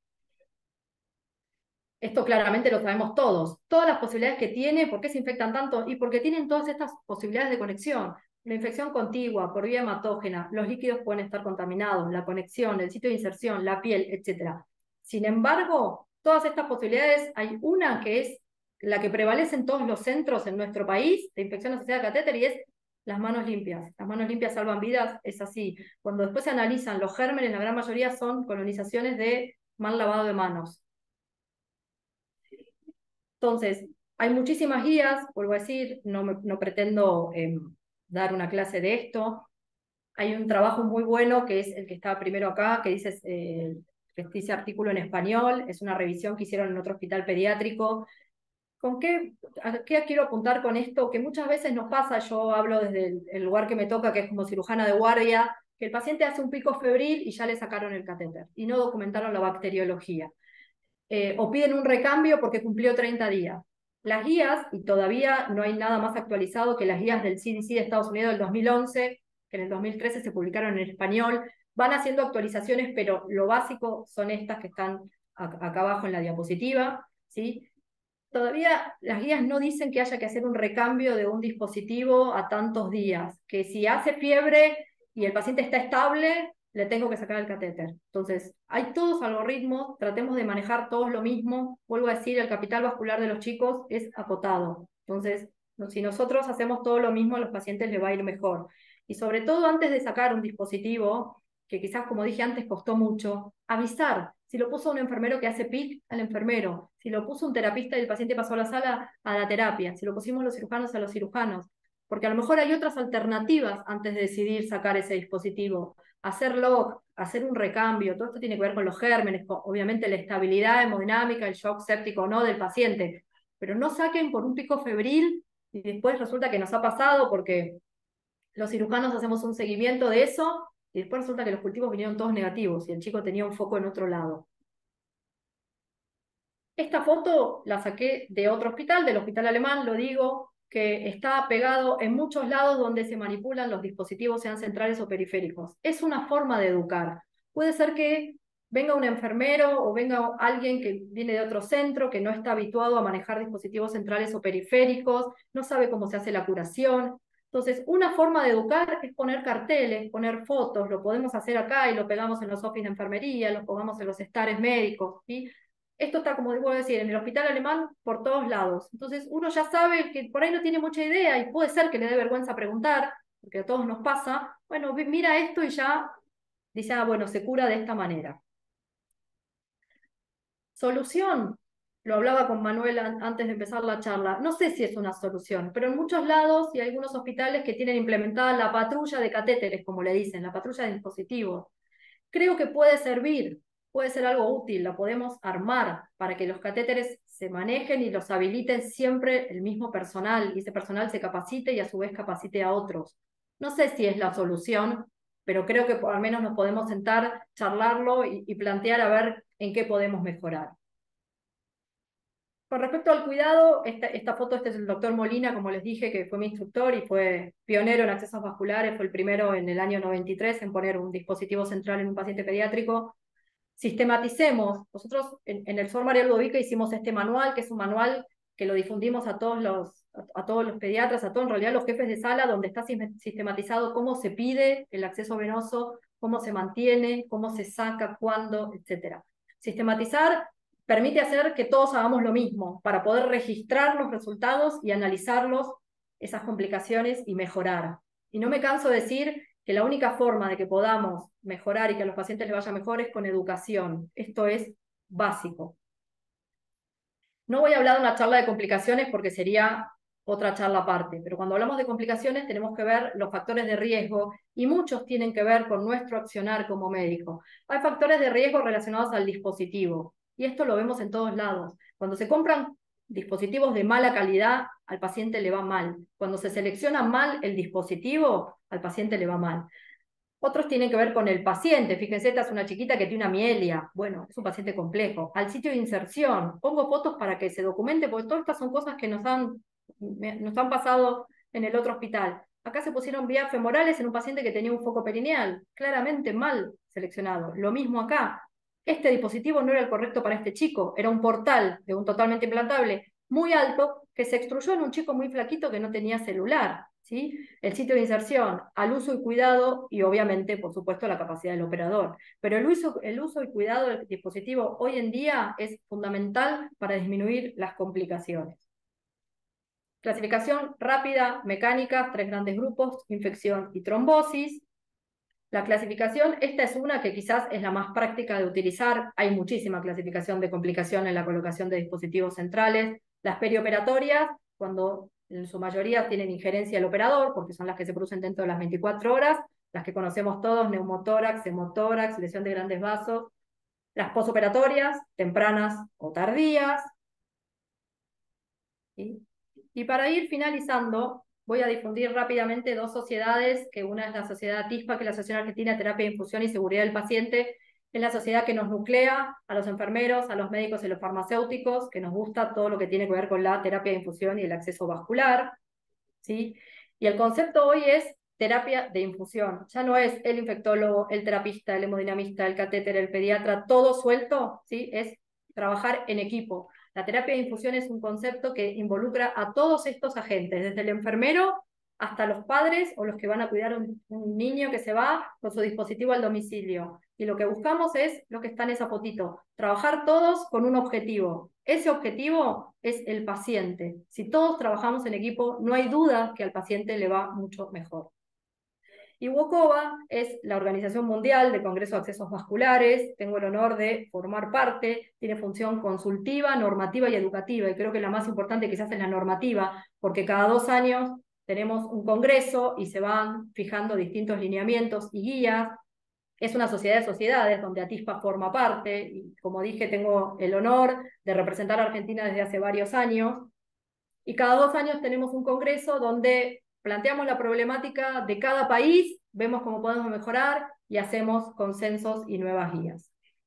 Esto claramente lo sabemos todos. Todas las posibilidades que tiene, ¿por qué se infectan tanto? Y porque tienen todas estas posibilidades de conexión. La infección contigua, por vía hematógena, los líquidos pueden estar contaminados, la conexión, el sitio de inserción, la piel, etc. Sin embargo, todas estas posibilidades, hay una que es la que prevalece en todos los centros en nuestro país de infección asociada a catéter, y es las manos limpias. Las manos limpias salvan vidas, es así. Cuando después se analizan los gérmenes, la gran mayoría son colonizaciones de mal lavado de manos. Entonces, hay muchísimas guías, vuelvo a decir, no pretendo dar una clase de esto. Hay un trabajo muy bueno que es el que está primero acá, que dice artículo en español, es una revisión que hicieron en otro hospital pediátrico, ¿A qué quiero apuntar con esto? Que muchas veces nos pasa, yo hablo desde el lugar que me toca, que es como cirujana de guardia, que el paciente hace un pico febril y ya le sacaron el catéter y no documentaron la bacteriología. O piden un recambio porque cumplió 30 días. Las guías, y todavía no hay nada más actualizado que las guías del CDC de Estados Unidos del 2011, que en el 2013 se publicaron en español, van haciendo actualizaciones, pero lo básico son estas que están acá abajo en la diapositiva, ¿sí? Todavía las guías no dicen que haya que hacer un recambio de un dispositivo a tantos días, que si hace fiebre y el paciente está estable, le tengo que sacar el catéter. Entonces, hay todos algoritmos, tratemos de manejar todos lo mismo. Vuelvo a decir, el capital vascular de los chicos es acotado. Entonces, si nosotros hacemos todo lo mismo, a los pacientes les va a ir mejor. Y sobre todo antes de sacar un dispositivo, que quizás, como dije antes, costó mucho, avisar. Si lo puso un enfermero que hace PIC, al enfermero. Si lo puso un terapista y el paciente pasó a la sala, a la terapia. Si lo pusimos los cirujanos, a los cirujanos. Porque a lo mejor hay otras alternativas antes de decidir sacar ese dispositivo. Hacer log, hacer un recambio, todo esto tiene que ver con los gérmenes, con, obviamente la estabilidad hemodinámica, el shock séptico o no del paciente. Pero no saquen por un pico febril y después resulta que nos ha pasado porque los cirujanos hacemos un seguimiento de eso y después resulta que los cultivos vinieron todos negativos y el chico tenía un foco en otro lado. Esta foto la saqué de otro hospital, del hospital alemán, lo digo, que está pegado en muchos lados donde se manipulan los dispositivos, sean centrales o periféricos. Es una forma de educar. Puede ser que venga un enfermero o venga alguien que viene de otro centro, que no está habituado a manejar dispositivos centrales o periféricos, no sabe cómo se hace la curación. Entonces, una forma de educar es poner carteles, poner fotos, lo podemos hacer acá y lo pegamos en los office de enfermería, lo pongamos en los estares médicos, ¿sí? Esto está, como debo decir, en el hospital alemán por todos lados. Entonces uno ya sabe que por ahí no tiene mucha idea y puede ser que le dé vergüenza preguntar, porque a todos nos pasa. Bueno, mira esto y ya dice, ah, bueno, se cura de esta manera. Solución. Lo hablaba con Manuel antes de empezar la charla. No sé si es una solución, pero en muchos lados y algunos hospitales que tienen implementada la patrulla de catéteres, como le dicen, la patrulla de dispositivos. Creo que puede servir, puede ser algo útil, la podemos armar para que los catéteres se manejen y los habiliten siempre el mismo personal y ese personal se capacite y a su vez capacite a otros. No sé si es la solución, pero creo que por lo menos nos podemos sentar, charlarlo y plantear a ver en qué podemos mejorar. Con respecto al cuidado, esta foto, este es el doctor Molina, como les dije, que fue mi instructor y fue pionero en accesos vasculares, fue el primero en el año 93 en poner un dispositivo central en un paciente pediátrico. Sistematicemos. Nosotros en el SOR María Ludovica hicimos este manual, que es un manual que lo difundimos a todos los pediatras, a todos en realidad los jefes de sala, donde está sistematizado cómo se pide el acceso venoso, cómo se mantiene, cómo se saca, cuándo, etc. Sistematizar permite hacer que todos hagamos lo mismo, para poder registrar los resultados y analizarlos, esas complicaciones y mejorar. Y no me canso de decir que la única forma de que podamos mejorar y que a los pacientes les vaya mejor es con educación. Esto es básico. No voy a hablar de una charla de complicaciones porque sería otra charla aparte, pero cuando hablamos de complicaciones tenemos que ver los factores de riesgo y muchos tienen que ver con nuestro accionar como médico. Hay factores de riesgo relacionados al dispositivo y esto lo vemos en todos lados. Cuando se compran dispositivos de mala calidad, al paciente le va mal. Cuando se selecciona mal el dispositivo, al paciente le va mal. Otros tienen que ver con el paciente. Fíjense, esta es una chiquita que tiene una mielia. Bueno, es un paciente complejo. Al sitio de inserción. Pongo fotos para que se documente, porque todas estas son cosas que nos han pasado en el otro hospital. Acá se pusieron vías femorales en un paciente que tenía un foco perineal. Claramente mal seleccionado. Lo mismo acá. Este dispositivo no era el correcto para este chico. Era un portal de un totalmente implantable muy alto que se extruyó en un chico muy flaquito que no tenía celular. ¿Sí? El sitio de inserción, al uso y cuidado y obviamente, por supuesto, la capacidad del operador. Pero el uso y cuidado del dispositivo hoy en día es fundamental para disminuir las complicaciones. Clasificación rápida, mecánica, 3 grandes grupos, infección y trombosis. La clasificación, esta es una que quizás es la más práctica de utilizar. Hay muchísima clasificación de complicación en la colocación de dispositivos centrales. Las perioperatorias, cuando en su mayoría tienen injerencia del operador, porque son las que se producen dentro de las 24 horas, las que conocemos todos, neumotórax, hemotórax, lesión de grandes vasos. Las posoperatorias, tempranas o tardías. ¿sí? Y para ir finalizando, voy a difundir rápidamente dos sociedades, que una es la Sociedad ATISPA, que es la Asociación Argentina de Terapia de Infusión y Seguridad del Paciente, es la sociedad que nos nuclea a los enfermeros, a los médicos y los farmacéuticos, que nos gusta todo lo que tiene que ver con la terapia de infusión y el acceso vascular, ¿sí? Y el concepto hoy es terapia de infusión. Ya no es el infectólogo, el terapista, el hemodinamista, el catéter, el pediatra, todo suelto, ¿sí? Es trabajar en equipo. La terapia de infusión es un concepto que involucra a todos estos agentes, desde el enfermero hasta los padres o los que van a cuidar un niño que se va con su dispositivo al domicilio. Y lo que buscamos es lo que está en esa fotito, trabajar todos con un objetivo. Ese objetivo es el paciente. Si todos trabajamos en equipo, no hay duda que al paciente le va mucho mejor. Y WOCOVA es la Organización Mundial de Congreso de Accesos Vasculares, tengo el honor de formar parte, tiene función consultiva, normativa y educativa, y creo que la más importante quizás es la normativa, porque cada 2 años tenemos un congreso y se van fijando distintos lineamientos y guías. Es una sociedad de sociedades donde ATISPA forma parte, y como dije, tengo el honor de representar a Argentina desde hace varios años, y cada 2 años tenemos un congreso donde planteamos la problemática de cada país, vemos cómo podemos mejorar y hacemos consensos y nuevas guías.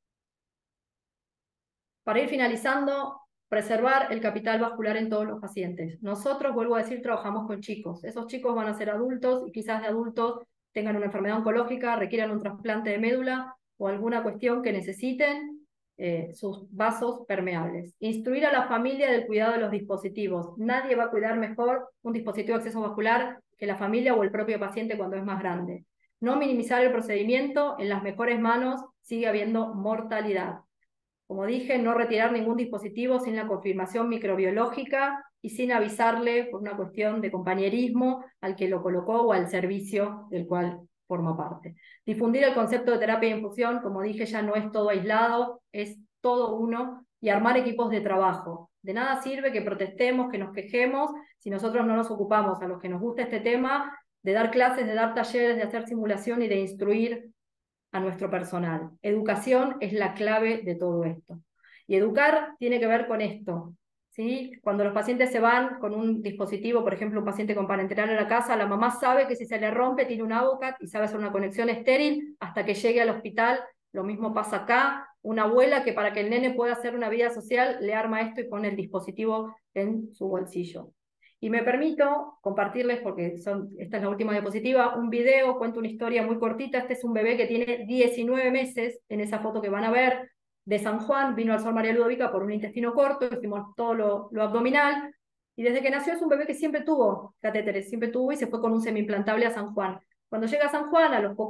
Para ir finalizando, preservar el capital vascular en todos los pacientes. Nosotros, vuelvo a decir, trabajamos con chicos. Esos chicos van a ser adultos y quizás de adultos tengan una enfermedad oncológica, requieran un trasplante de médula o alguna cuestión que necesiten sus vasos permeables. Instruir a la familia del cuidado de los dispositivos. Nadie va a cuidar mejor un dispositivo de acceso vascular que la familia o el propio paciente cuando es más grande. No minimizar el procedimiento, en las mejores manos sigue habiendo mortalidad. Como dije, no retirar ningún dispositivo sin la confirmación microbiológica y sin avisarle por una cuestión de compañerismo al que lo colocó o al servicio del cual forma parte. Difundir el concepto de terapia de infusión, como dije, ya no es todo aislado, es todo uno, y armar equipos de trabajo. De nada sirve que protestemos, que nos quejemos, si nosotros no nos ocupamos, a los que nos gusta este tema, de dar clases, de dar talleres, de hacer simulación y de instruir a nuestro personal. Educación es la clave de todo esto. Y educar tiene que ver con esto, ¿sí? Cuando los pacientes se van con un dispositivo, por ejemplo, un paciente con parenteral a la casa, la mamá sabe que si se le rompe tiene un Avocat y sabe hacer una conexión estéril hasta que llegue al hospital. Lo mismo pasa acá. Una abuela que para que el nene pueda hacer una vida social le arma esto y pone el dispositivo en su bolsillo. Y me permito compartirles, porque esta es la última diapositiva, un video, cuento una historia muy cortita. Este es un bebé que tiene 19 meses, en esa foto que van a ver, de San Juan, vino al Sol María Ludovica por un intestino corto, hicimos todo lo abdominal, y desde que nació es un bebé que siempre tuvo catéteres, siempre tuvo, y se fue con un semiimplantable a San Juan. Cuando llega a San Juan,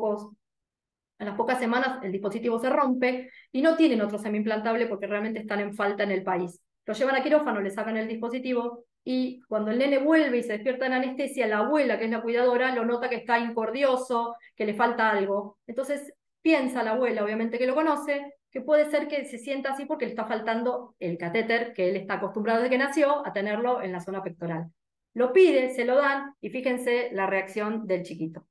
a las pocas semanas el dispositivo se rompe y no tienen otro semiimplantable porque realmente están en falta en el país. Lo llevan a quirófano, le sacan el dispositivo y cuando el nene vuelve y se despierta en anestesia, la abuela, que es la cuidadora, lo nota que está incordioso, que le falta algo. Entonces piensa la abuela, obviamente que lo conoce, que puede ser que se sienta así porque le está faltando el catéter que él está acostumbrado desde que nació a tenerlo en la zona pectoral. Lo pide, se lo dan y fíjense la reacción del chiquito.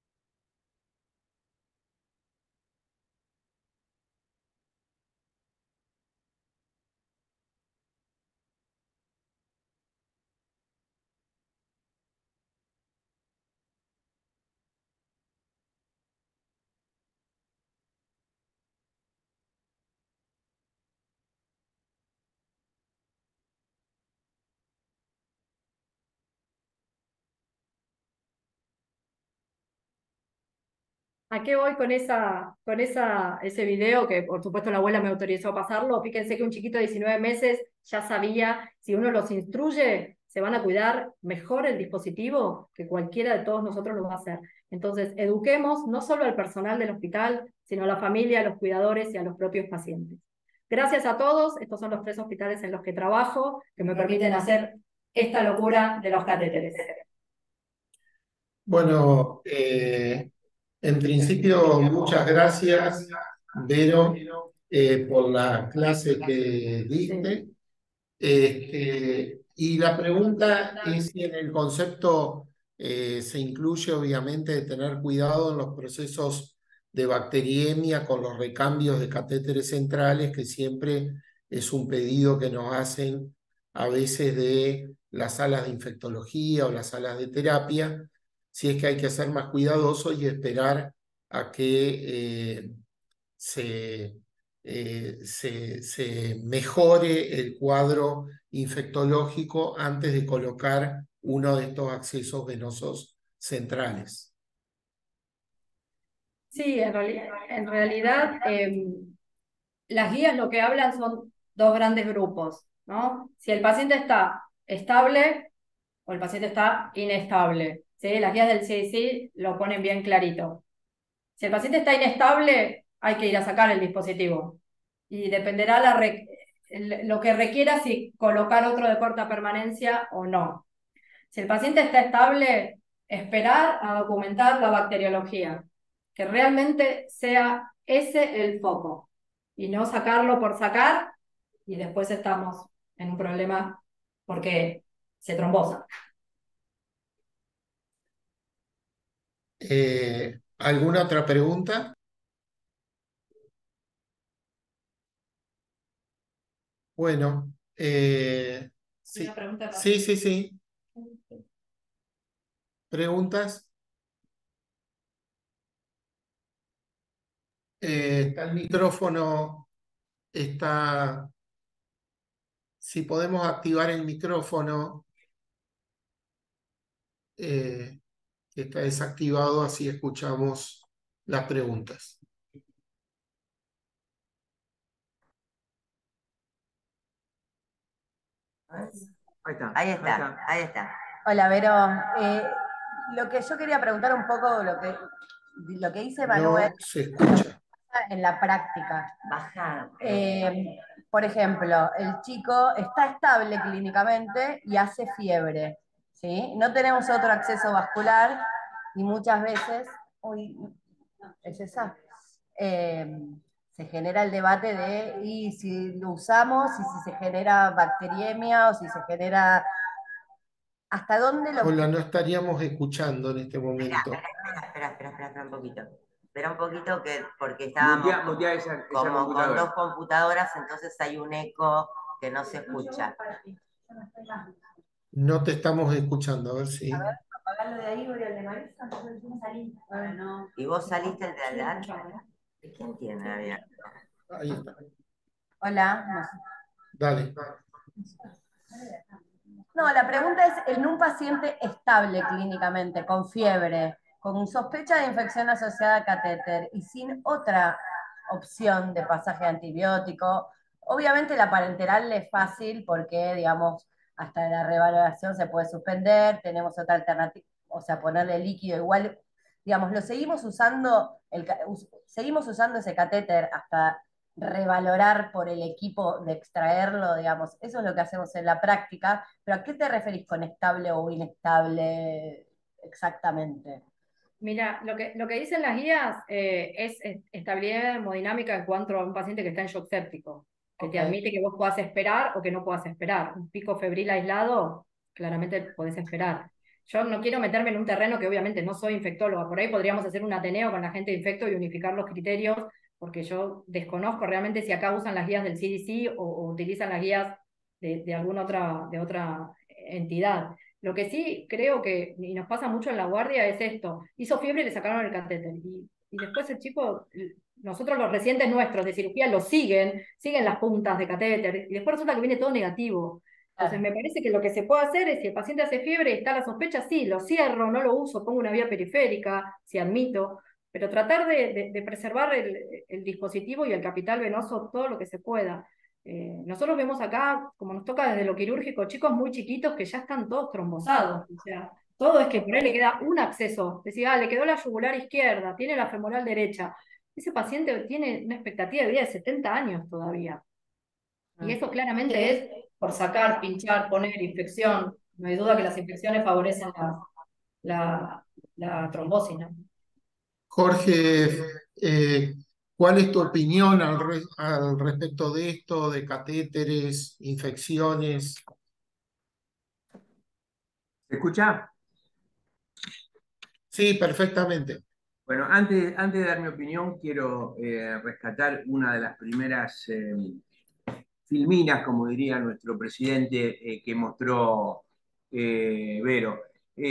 ¿A qué voy con ese video? Que por supuesto la abuela me autorizó a pasarlo. Fíjense que un chiquito de 19 meses ya sabía, si uno los instruye, se van a cuidar mejor el dispositivo que cualquiera de todos nosotros lo va a hacer. Entonces, eduquemos no solo al personal del hospital, sino a la familia, a los cuidadores y a los propios pacientes. Gracias a todos. Estos son los 3 hospitales en los que trabajo, que me permiten hacer esta locura de los catéteres. Bueno, en principio, muchas gracias, Vero, por la clase que diste. Y la pregunta es si en el concepto se incluye, obviamente, de tener cuidado en los procesos de bacteriemia con los recambios de catéteres centrales, que siempre es un pedido que nos hacen a veces de las salas de infectología o las salas de terapia, si es que hay que ser más cuidadoso y esperar a que se mejore el cuadro infectológico antes de colocar uno de estos accesos venosos centrales. Sí, en realidad las guías lo que hablan son dos grandes grupos, ¿no? Si el paciente está estable o el paciente está inestable, ¿sí? Las guías del CDC lo ponen bien clarito. Si el paciente está inestable, hay que ir a sacar el dispositivo y dependerá lo que requiera si colocar otro de corta permanencia o no. Si el paciente está estable, esperar a documentar la bacteriología, que realmente sea ese el foco y no sacarlo por sacar y después estamos en un problema porque se trombosa. ¿Alguna otra pregunta? Bueno, sí, Una pregunta sí, sí, sí. ¿Preguntas? Está el micrófono, está, si podemos activar el micrófono, que está desactivado, así escuchamos las preguntas. Ahí está. Ahí está, ahí está. Hola, Vero. Lo que yo quería preguntar un poco, lo que dice Manuel No se escucha. en la práctica. Baja. Por ejemplo, el chico está estable clínicamente y hace fiebre, ¿sí? No tenemos otro acceso vascular y muchas veces, uy, es esa, se genera el debate de y si lo usamos y si se genera bacteriemia o si se genera... ¿Hasta dónde lo... Hola, no estaríamos escuchando en este Espera, momento. espera un poquito. Espera un poquito que, porque estábamos Mutea esa como con computadora. dos computadoras, entonces hay un eco que no se escucha. No te estamos escuchando, a ver si. A ver, apagalo de ahí, voy al de Marisa. ¿Y vos saliste el de al lado? ¿Quién tiene abierto? Ahí está. Hola. Dale. No, la pregunta es, en un paciente estable clínicamente, con fiebre, con sospecha de infección asociada a catéter y sin otra opción de pasaje antibiótico, obviamente la parenteral es fácil porque, digamos, hasta la revaloración se puede suspender, tenemos otra alternativa, o sea, ponerle líquido igual, digamos, lo seguimos usando, seguimos usando ese catéter hasta revalorar por el equipo de extraerlo, digamos, eso es lo que hacemos en la práctica, pero ¿a qué te referís con estable o inestable exactamente? Mira, lo que dicen las guías es estabilidad hemodinámica en cuanto a un paciente que está en shock séptico, que te Okay. admite que vos puedas esperar o que no puedas esperar. Un pico febril aislado, claramente podés esperar. Yo no quiero meterme en un terreno que obviamente no soy infectóloga, por ahí podríamos hacer un ateneo con la gente de infecto y unificar los criterios, porque yo desconozco realmente si acá usan las guías del CDC o utilizan las guías de alguna de otra entidad. Lo que sí creo que, y nos pasa mucho en la guardia, es esto. Hizo fiebre y le sacaron el catéter. Y después el chico, nosotros los recientes nuestros de cirugía lo siguen las puntas de catéter, y después resulta que viene todo negativo. Entonces Claro. me parece que lo que se puede hacer es, si el paciente hace fiebre y está la sospecha, sí, lo cierro, no lo uso, pongo una vía periférica, si admito, pero tratar de preservar el dispositivo y el capital venoso todo lo que se pueda. Nosotros vemos acá, como nos toca desde lo quirúrgico, chicos muy chiquitos que ya están todos trombosados. O sea, todo es que por ahí le queda un acceso. Decía, le quedó la yugular izquierda, tiene la femoral derecha. Ese paciente tiene una expectativa de vida de 70 años todavía. Y eso claramente es por sacar, pinchar, poner infección. No hay duda que las infecciones favorecen la, la trombosis, ¿no? Jorge, ¿cuál es tu opinión al respecto de esto, de catéteres, infecciones? ¿Se escucha? Sí, perfectamente. Bueno, antes de dar mi opinión, quiero rescatar una de las primeras filminas, como diría nuestro presidente que mostró Vero.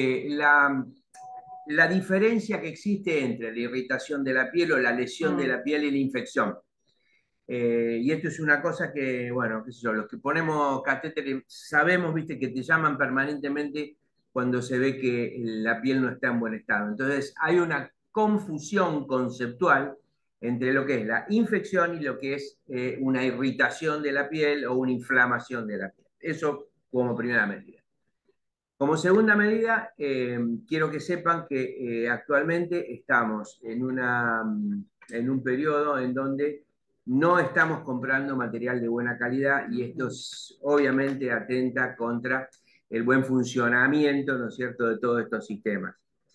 La diferencia que existe entre la irritación de la piel o la lesión de la piel y la infección. Y esto es una cosa que, bueno, qué sé yo, los que ponemos catéteres sabemos, viste, que te llaman permanentemente cuando se ve que la piel no está en buen estado. Entonces hay una confusión conceptual entre lo que es la infección y lo que es una irritación de la piel o una inflamación de la piel. Eso como primera medida. Como segunda medida, quiero que sepan que actualmente estamos en un periodo en donde no estamos comprando material de buena calidad y esto obviamente atenta contra el buen funcionamiento, ¿no es cierto?, de todos estos sistemas.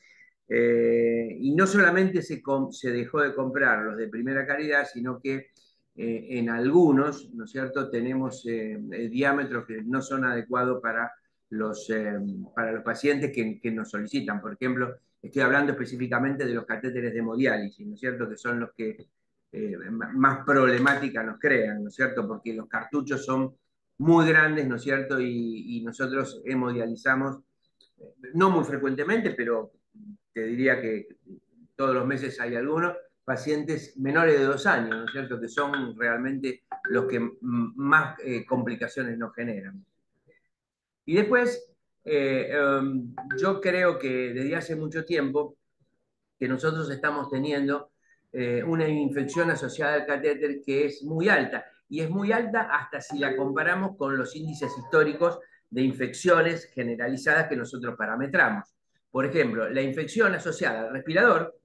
Y no solamente se dejó de comprar los de primera calidad, sino que en algunos, ¿no es cierto?, tenemos diámetros que no son adecuados para los pacientes que nos solicitan. Por ejemplo, estoy hablando específicamente de los catéteres de hemodiálisis, ¿no es cierto?, que son los que más problemática nos crean, ¿no es cierto?, porque los cartuchos son muy grandes, ¿no es cierto?, y nosotros hemodializamos, no muy frecuentemente, pero te diría que todos los meses hay algunos, pacientes menores de 2 años, ¿no es cierto?, que son realmente los que más complicaciones nos generan. Y después, yo creo que desde hace mucho tiempo que nosotros estamos teniendo una infección asociada al catéter que es muy alta, y es muy alta hasta si la comparamos con los índices históricos de infecciones generalizadas que nosotros parametramos. Por ejemplo, la infección asociada al respirador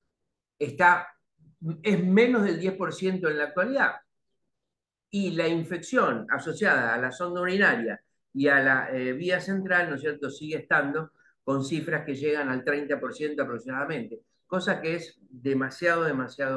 es menos del 10% en la actualidad, y la infección asociada a la sonda urinaria y a la vía central, ¿no es cierto?, sigue estando con cifras que llegan al 30% aproximadamente, cosa que es demasiado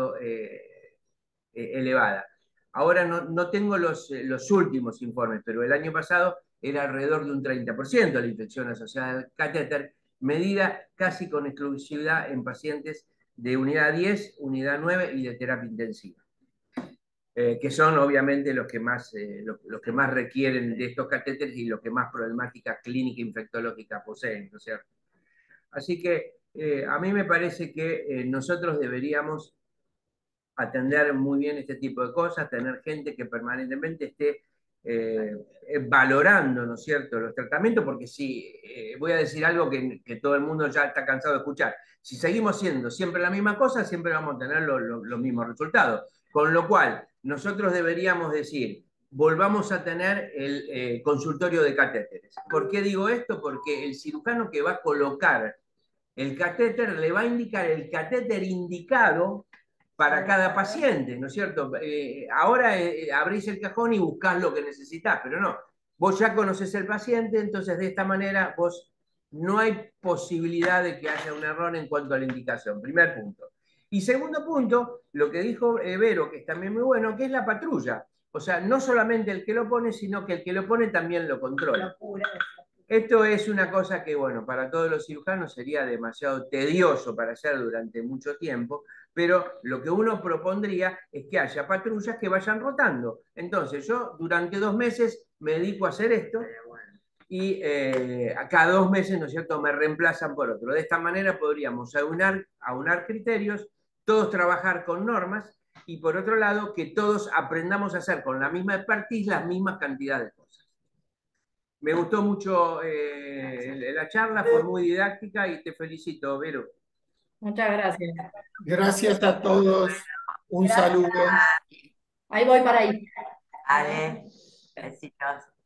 elevada. Ahora no tengo los últimos informes, pero el año pasado era alrededor de un 30% la infección asociada al catéter, medida casi con exclusividad en pacientes de unidad 10, unidad 9 y de terapia intensiva. Que son obviamente los que más requieren de estos catéteres y los que más problemática clínica infectológica poseen, ¿no es cierto? Así que a mí me parece que nosotros deberíamos atender muy bien este tipo de cosas, tener gente que permanentemente esté valorando, ¿no es cierto?, los tratamientos, porque si, voy a decir algo que todo el mundo ya está cansado de escuchar, si seguimos haciendo siempre la misma cosa, siempre vamos a tener los mismos resultados. Con lo cual, nosotros deberíamos decir, volvamos a tener el consultorio de catéteres. ¿Por qué digo esto? Porque el cirujano que va a colocar el catéter le va a indicar el catéter indicado para cada paciente, ¿no es cierto? Ahora abrís el cajón y buscás lo que necesitas, pero no. Vos ya conoces el paciente, entonces de esta manera vos no hay posibilidad de que haya un error en cuanto a la indicación. Primer punto. Y segundo punto, lo que dijo Vero, que es también muy bueno, que es la patrulla. O sea, no solamente el que lo pone, sino que el que lo pone también lo controla. Esto es una cosa que, bueno, para todos los cirujanos sería demasiado tedioso para hacer durante mucho tiempo, pero lo que uno propondría es que haya patrullas que vayan rotando. Entonces, yo durante 2 meses me dedico a hacer esto y a cada 2 meses, ¿no es cierto?, me reemplazan por otro. De esta manera podríamos aunar criterios, todos trabajar con normas y, por otro lado, que todos aprendamos a hacer con la misma expertise las mismas cantidades de cosas. Me gustó mucho la charla, fue muy didáctica y te felicito, Vero. Muchas gracias. Gracias a todos. Un saludo. Ahí voy para ahí. Ale, besitos.